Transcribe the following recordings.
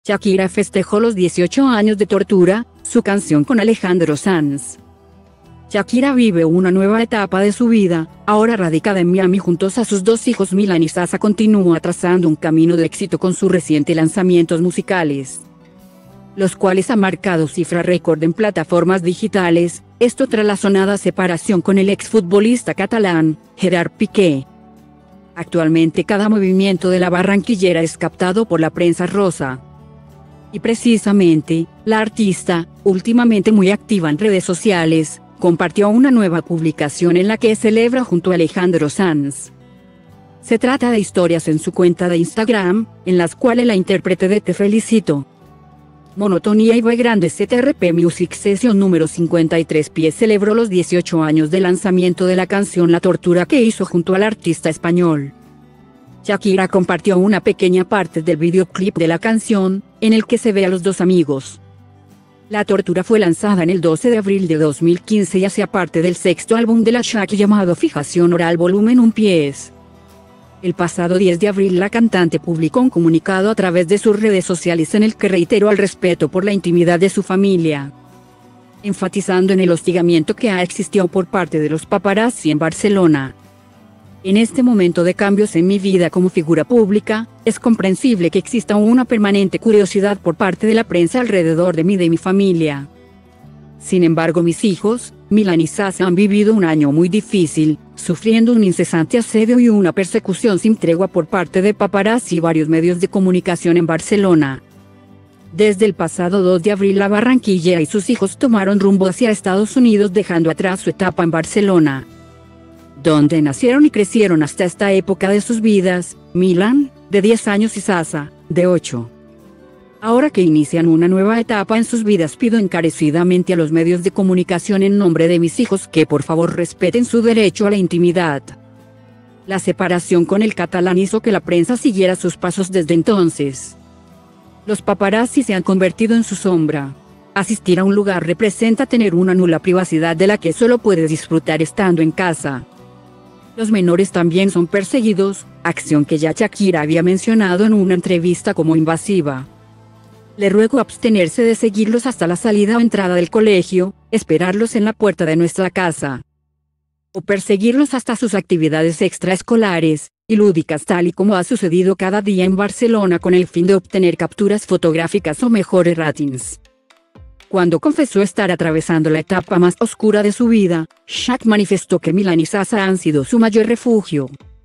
Shakira festejó los 18 años de Tortura, su canción con Alejandro Sanz. Shakira vive una nueva etapa de su vida, ahora radicada en Miami juntos a sus dos hijos. Milán y Sasa continúa trazando un camino de éxito con sus recientes lanzamientos musicales, los cuales han marcado cifra récord en plataformas digitales, esto tras la sonada separación con el exfutbolista catalán, Gerard Piqué. Actualmente cada movimiento de la barranquillera es captado por la prensa rosa. Y precisamente, la artista, últimamente muy activa en redes sociales, compartió una nueva publicación en la que celebra junto a Alejandro Sanz. Se trata de historias en su cuenta de Instagram, en las cuales la intérprete de Te Felicito, Monotonía y Grande CTRP Music Session número 53 Pies celebró los 18 años de lanzamiento de la canción La Tortura que hizo junto al artista español. Shakira compartió una pequeña parte del videoclip de la canción, en el que se ve a los dos amigos. La Tortura fue lanzada en el 12 de abril de 2015 y hacía parte del sexto álbum de la Shakira llamado Fijación Oral Volumen 1 Pies. El pasado 10 de abril la cantante publicó un comunicado a través de sus redes sociales en el que reiteró el respeto por la intimidad de su familia, enfatizando en el hostigamiento que ha existido por parte de los paparazzi en Barcelona. En este momento de cambios en mi vida como figura pública, es comprensible que exista una permanente curiosidad por parte de la prensa alrededor de mí y de mi familia. Sin embargo, mis hijos, Milán y Sasa, han vivido un año muy difícil, sufriendo un incesante asedio y una persecución sin tregua por parte de paparazzi y varios medios de comunicación en Barcelona. Desde el pasado 2 de abril la barranquillera y sus hijos tomaron rumbo hacia Estados Unidos dejando atrás su etapa en Barcelona, donde nacieron y crecieron hasta esta época de sus vidas, Milán, de 10 años y Sasa, de 8. Ahora que inician una nueva etapa en sus vidas, pido encarecidamente a los medios de comunicación en nombre de mis hijos que por favor respeten su derecho a la intimidad. La separación con el catalán hizo que la prensa siguiera sus pasos desde entonces. Los paparazzi se han convertido en su sombra. Asistir a un lugar representa tener una nula privacidad de la que solo puedes disfrutar estando en casa. Los menores también son perseguidos, acción que ya Shakira había mencionado en una entrevista como invasiva. Le ruego abstenerse de seguirlos hasta la salida o entrada del colegio, esperarlos en la puerta de nuestra casa, o perseguirlos hasta sus actividades extraescolares y lúdicas, tal y como ha sucedido cada día en Barcelona con el fin de obtener capturas fotográficas o mejores ratings. Cuando confesó estar atravesando la etapa más oscura de su vida, Shak manifestó que Milán y Sasa han sido su mayor refugio,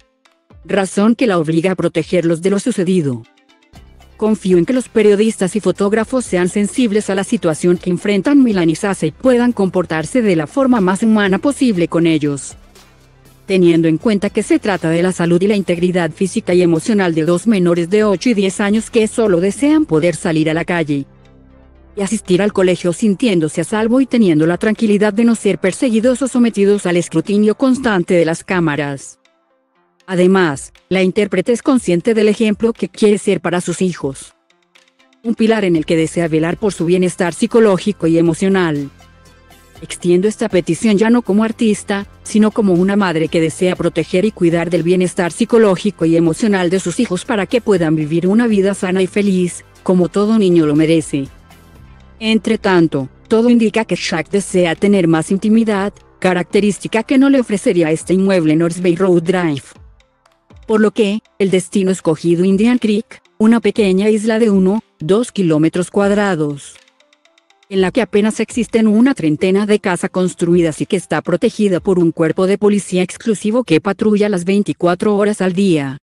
razón que la obliga a protegerlos de lo sucedido. Confío en que los periodistas y fotógrafos sean sensibles a la situación que enfrentan Milán y Sasa y puedan comportarse de la forma más humana posible con ellos, teniendo en cuenta que se trata de la salud y la integridad física y emocional de dos menores de 8 y 10 años que solo desean poder salir a la calle y asistir al colegio sintiéndose a salvo y teniendo la tranquilidad de no ser perseguidos o sometidos al escrutinio constante de las cámaras. Además, la intérprete es consciente del ejemplo que quiere ser para sus hijos, un pilar en el que desea velar por su bienestar psicológico y emocional. Extiendo esta petición ya no como artista, sino como una madre que desea proteger y cuidar del bienestar psicológico y emocional de sus hijos para que puedan vivir una vida sana y feliz, como todo niño lo merece. Entre tanto, todo indica que Shak desea tener más intimidad, característica que no le ofrecería este inmueble en North Bay Road Drive. Por lo que, el destino escogido Indian Creek, una pequeña isla de 1,2 kilómetros cuadrados, en la que apenas existen una treintena de casas construidas y que está protegida por un cuerpo de policía exclusivo que patrulla las 24 horas al día.